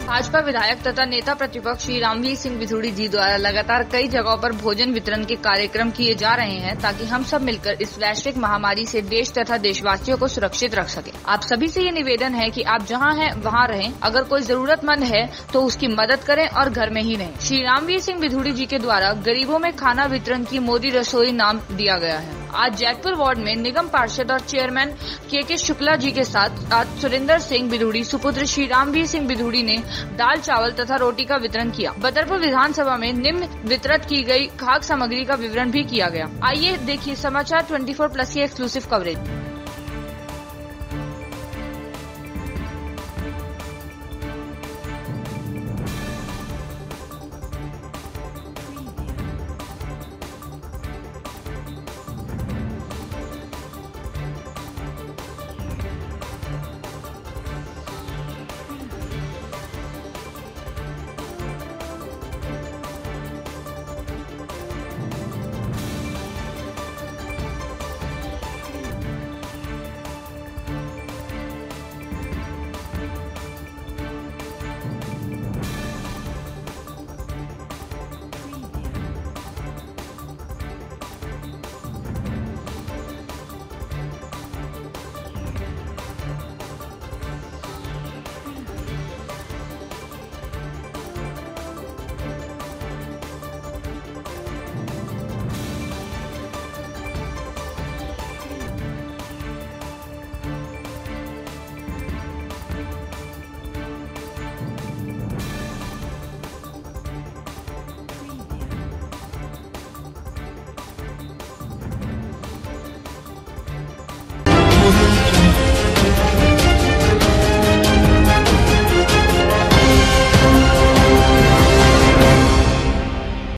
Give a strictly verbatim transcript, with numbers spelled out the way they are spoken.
भाजपा विधायक तथा नेता प्रतिपक्ष श्री रामवीर सिंह बिधूड़ी जी द्वारा लगातार कई जगहों पर भोजन वितरण के कार्यक्रम किए जा रहे हैं ताकि हम सब मिलकर इस वैश्विक महामारी से देश तथा देशवासियों को सुरक्षित रख सके। आप सभी से ये निवेदन है कि आप जहां हैं वहां रहें, अगर कोई जरूरतमंद है तो उसकी मदद करें और घर में ही रहें। श्री रामवीर सिंह बिधूड़ी जी के द्वारा गरीबों में खाना वितरण की मोदी रसोई नाम दिया गया है। आज जैतपुर वार्ड में निगम पार्षद और चेयरमैन के के शुक्ला जी के साथ आज सुरेंद्र सिंह बिधूड़ी सुपुत्र श्री रामवीर सिंह बिधूड़ी ने दाल चावल तथा रोटी का वितरण किया। बदरपुर विधानसभा में निम्न वितरित की गई खाद्य सामग्री का विवरण भी किया गया। आइए देखिए समाचार चौबीस प्लस की एक्सक्लूसिव कवरेज।